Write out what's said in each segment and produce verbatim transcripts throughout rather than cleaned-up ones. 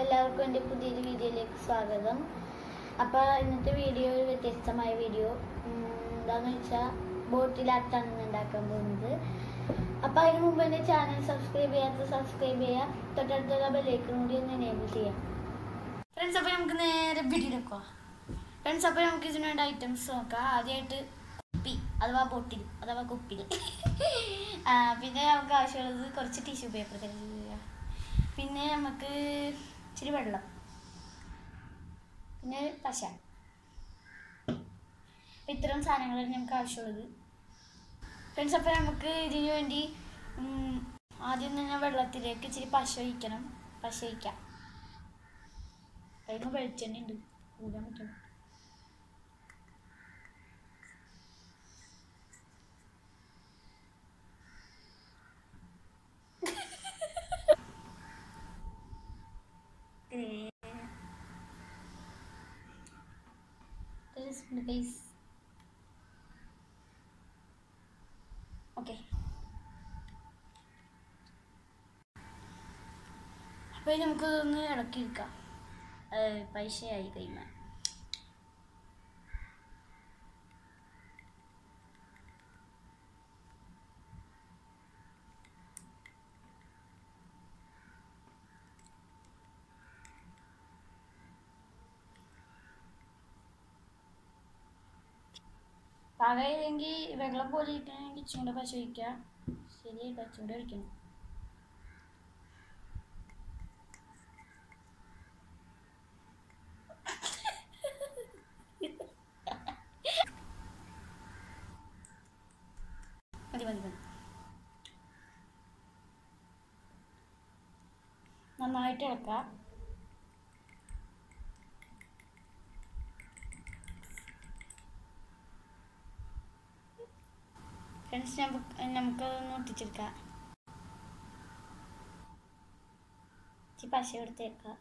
എല്ലാവർക്കും എൻ്റെ പുതിയൊരു വീഡിയോയിലേക്ക് സ്വാഗതം. അപ്പോൾ ഇന്നത്തെ വീഡിയോ ഒരു വ്യത്യസ്തമായ വീഡിയോ എന്താണെന്ന് വെച്ചാൽ ബോട്ടിലാട്ടാണ് ഉണ്ടാക്കാൻ പോകുന്നത്. അപ്പോൾ അതിന് മുമ്പ് എൻ്റെ ചാനൽ സബ്സ്ക്രൈബ് ചെയ്യാത്ത സബ്സ്ക്രൈബ് ചെയ്യുക, തൊട്ടടുത്തുള്ള ബെല്ലൈക്കൺ കൂടി ഒന്ന് എനേബിൾ ചെയ്യാം. ഫ്രണ്ട്സ്, അപ്പോൾ നമുക്ക് നേരെ വീഡിയോയിലേക്ക് പോകാം. ഫ്രണ്ട്സ്, അപ്പോൾ നമുക്ക് ഇതിന് വേണ്ട ഐറ്റംസ് നോക്കാം. ആദ്യമായിട്ട് കുപ്പി അഥവാ ബോട്ടിൽ അഥവാ കുപ്പിൽ പിന്നെ നമുക്ക് ആവശ്യമുള്ളത് കുറച്ച് ടിഷ്യൂ പേപ്പർ തരിക, പിന്നെ നമുക്ക് ഇച്ചിരി വെള്ളം, പിന്നെ പശ. അപ്പം ഇത്തരം സാധനങ്ങളാണ് നമുക്ക് ആവശ്യമുള്ളത്. ഫ്രണ്ട്സ്, അപ്പോൾ നമുക്ക് ഇതിനു വേണ്ടി ആദ്യം തന്നെ വെള്ളത്തിലേക്ക് ഇച്ചിരി പശ ഒഴിക്കണം. പശ ഒഴിക്കാം. അതിന് വെളിച്ചെണ്ണ ഉണ്ട്, കൂടാൻ പറ്റണം. ഓക്കെ, അപ്പോൾ നമുക്കതൊന്ന് ഇളക്കിയെടുക്കാം. പൈസയായി കഴിയുമ്പോൾ പാകയില്ലെങ്കിൽ വെള്ളം പോലെ ഇരിക്കണമെങ്കിൽ ഇച്ചിരി കൂടെ പശ ഒഴിക്കുക. ശരി, പച്ച കൂടെ ഒഴിക്കണം. മതി മതി മതി നന്നായിട്ട് ഇളക്കാം. ഫ്രണ്ട്സ്, നമുക്ക് നമുക്കതൊന്ന് ഒട്ടിച്ചെടുക്കാം. ഇച്ചിരി പശ എടുത്തേക്കാം.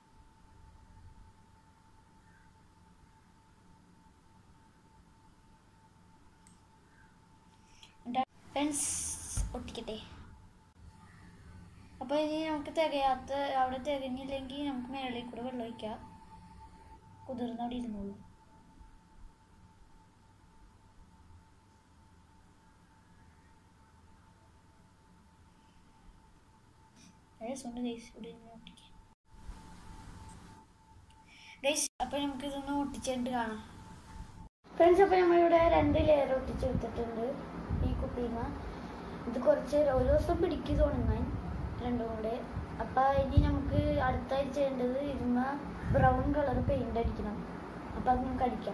ഫ്രണ്ട്സ്, ഒട്ടിക്കട്ടെ. അപ്പോൾ ഇനി നമുക്ക് തികയാത്ത അവിടെ തികഞ്ഞില്ലെങ്കിൽ നമുക്ക് മേളിൽ കൂടെ വെള്ളം ഒഴിക്കാം. കുതിർന്നവിടെ ഇരുന്നോളൂ. ഗൈസ്, അപ്പോൾ നമുക്ക് ഇതൊന്ന് ഒട്ടിച്ചിട്ട് കാണാം. ഫ്രണ്ട്സ്, അപ്പോൾ നമ്മളിവിടെ രണ്ട് ലെയർ ഒട്ടിച്ചെടുത്തിട്ടുണ്ട് ഈ കുപ്പിന്ന്. ഇത് കുറച്ച് ഒരു ദിവസം പിടിക്ക് തുടങ്ങാൻ രണ്ടും കൂടെ. അപ്പോൾ ഇനി നമുക്ക് അടുത്തായി ചെയ്യേണ്ടത് ഇതിന്മ ബ്രൗൺ കളർ പെയിന്റ് അടിക്കണം. അപ്പോൾ അത് നമുക്ക് അടിക്കാം.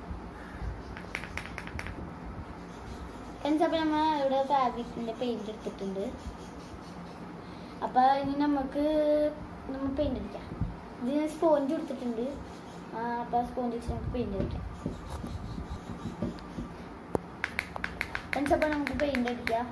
ഫ്രണ്ട്സ്, അപ്പോൾ നമ്മൾ ഇവിടെ ഫാബ്രിക്കിൻ്റെ പെയിന്റ് എടുത്തിട്ടുണ്ട്. അപ്പോൾ ഇനി നമുക്ക് നമ്മൾ പെയിന്റ് അടിക്കാം. ഇതിന് സ്പോഞ്ച് കൊടുത്തിട്ടുണ്ട്. അപ്പോൾ സ്പോഞ്ച് വെച്ച് നമുക്ക് പെയിന്റ് അടിക്കാം. ഫ്രണ്ട്സ്, അപ്പോൾ നമുക്ക് പെയിന്റ് അടിക്കാം.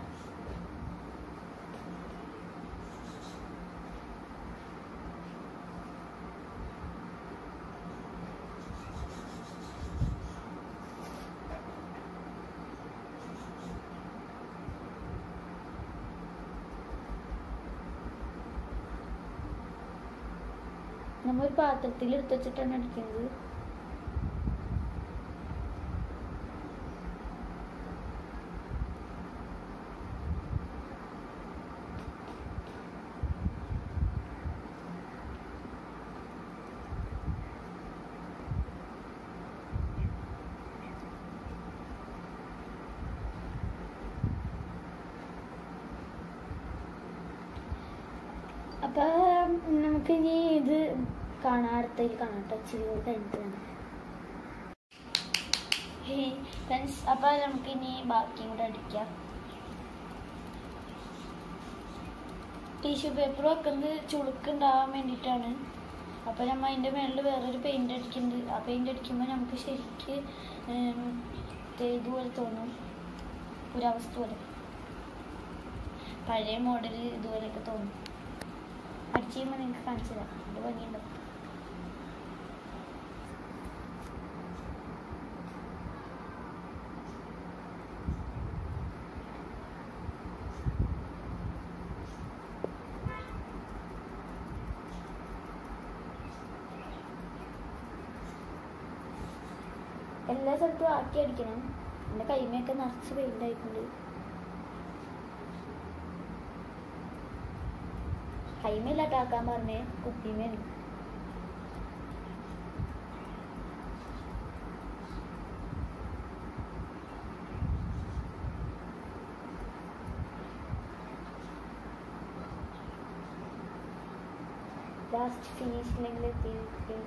നമ്മൾ പാത്രത്തിൽ എടുത്ത് വെച്ചിട്ടാണ് അടിക്കുന്നത്. അപ്പോൾ നമുക്കിനി ഇത് കാണാം, അടുത്തതിൽ കാണാം. ടച്ച് കഴിഞ്ഞിട്ട് കാണാം. ഫ്രണ്ട്സ്, അപ്പോൾ നമുക്കിനി ബാക്കിയും കൂടെ അടിക്കാം. ടിഷ്യൂ പേപ്പർ വെക്കുന്നത് ചുളുക്കുണ്ടാവാൻ വേണ്ടിയിട്ടാണ്. അപ്പോൾ നമ്മൾ അതിൻ്റെ മേളിൽ വേറൊരു പെയിൻ്റ് അടിക്കുന്നുണ്ട്. ആ പെയിൻ്റ് അടിക്കുമ്പോൾ നമുക്ക് ശരിക്ക് ഇതുപോലെ തോന്നും, പുരാവസ്തു പോലെ, പഴയ മോഡൽ ഇതുപോലെയൊക്കെ തോന്നും. അടിച്ച് കഴിയുമ്പോൾ നിങ്ങൾക്ക് കാണിച്ചു തരാം. അത് ഭംഗിയുണ്ടാവും. എല്ലാ സ്ഥലത്തും ആക്കി അടിക്കണം. എൻ്റെ കൈമയൊക്കെ നിറച്ച് പെയിൻ്റ് ആയിട്ടുണ്ട്. കൈമയില്ലാട്ട് ആക്കാൻ പറഞ്ഞേ, കുപ്പിമേന്. ലാസ്റ്റ് ഫിനിഷിലെങ്കിൽ എത്തിയിട്ട്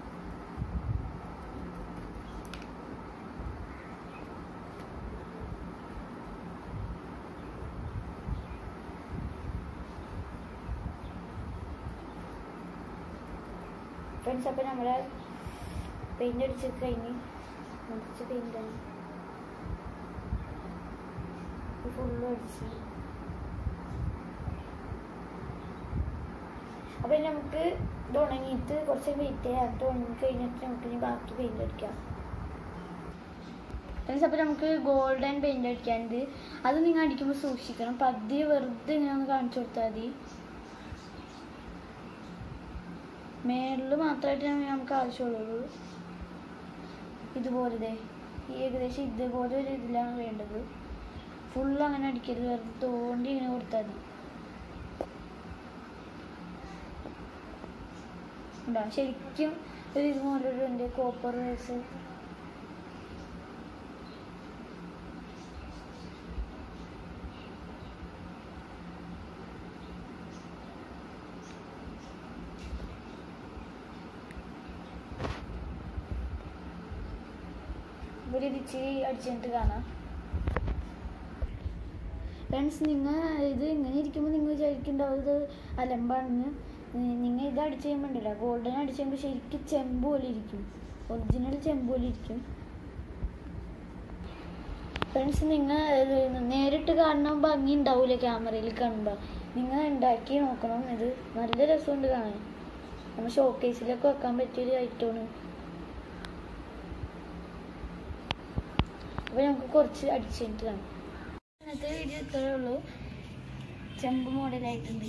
ഫ്രണ്ട്സ്. അപ്പം നമ്മുടെ പെയിൻ്റ് അടിച്ച് കഴിഞ്ഞ് നിറച്ച് പെയിൻ്റാണ് ഫുള്ളും അടിച്ച്. അപ്പം നമുക്ക് ഇത് ഉണങ്ങിയിട്ട് കുറച്ച് വെയിറ്റ് ചെയ്യാം. അത് ഉണങ്ങി കഴിഞ്ഞിട്ട് നമുക്ക് ഇനി ബാക്കി പെയിൻ്റ് അടിക്കാം. ഫ്രണ്ട്സ്, അപ്പം നമുക്ക് ഗോൾഡൻ പെയിൻ്റ് അടിക്കാനുണ്ട്. അത് നിങ്ങൾ അടിക്കുമ്പോൾ സൂക്ഷിക്കണം. പതിയെ വെറുതെ ഇങ്ങനെ ഒന്ന് കാണിച്ചു കൊടുത്താൽ മതി. മേളിൽ മാത്രമായിട്ട് നമുക്ക് ആവശ്യമുള്ളൂ. ഇതുപോലെ ഏകദേശം ഇതുപോലെ ഒരു ഇതിലാണ് വേണ്ടത്. ഫുള്ള് അങ്ങനെ അടിക്കരുത്, വെറുതെ തോണ്ടി ഇങ്ങനെ കൊടുത്താൽ മതി. ഉണ്ടാവും ശരിക്കും ഒരു ഇതുപോലൊരു ഉണ്ട് കോപ്പർ വേസ്. ഇവിടെ ഇച്ചിരി അടിച്ചിട്ട് കാണാം. ഫ്രണ്ട്സ്, നിങ്ങൾ ഇത് ഇങ്ങനെ ഇരിക്കുമ്പോൾ നിങ്ങൾ വിചാരിക്കുന്നുണ്ടാവും ഇത് അലമ്പാണെന്ന്. നിങ്ങൾ ഇത് അടിച്ച് കഴിയുമ്പോൾ ഉണ്ടല്ലോ, ഗോൾഡൻ അടിച്ച് കഴിയുമ്പോൾ ശരിക്കും ചെമ്പ് പോലെ ഇരിക്കും. ഒറിജിനൽ ചെമ്പ് പോലെ ഇരിക്കും. ഫ്രണ്ട്സ്, നിങ്ങൾ നേരിട്ട് കാണുമ്പോൾ ഭംഗി ഉണ്ടാവില്ല ക്യാമറയിൽ കാണുമ്പോൾ. നിങ്ങൾ ഉണ്ടാക്കി നോക്കണം. ഇത് നല്ല രസമുണ്ട് കാണാൻ. നമ്മൾ ഷോക്കേസിലൊക്കെ വെക്കാൻ പറ്റിയൊരു ഐറ്റമാണ്. അപ്പോൾ നമുക്ക് കുറച്ച് അടിച്ചിട്ട് കാണാം. ഇന്നത്തെ വീഡിയോ ഇത്രയേ ഉള്ളൂ. ചെമ്പ് മോഡലായിട്ടുണ്ട്.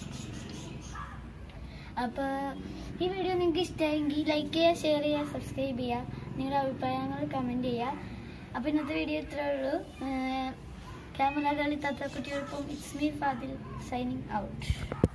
അപ്പോൾ ഈ വീഡിയോ നിങ്ങൾക്ക് ഇഷ്ടമായെങ്കിൽ ലൈക്ക് ചെയ്യുക, ഷെയർ ചെയ്യുക, സബ്സ്ക്രൈബ് ചെയ്യുക. നിങ്ങളുടെ അഭിപ്രായങ്ങൾ കമൻറ്റ് ചെയ്യുക. അപ്പോൾ ഇന്നത്തെ വീഡിയോ ഇത്രയേ ഉള്ളൂ. ക്യാമറ കളി താത്ത കുട്ടികൾക്കും it's me Fadil signing out.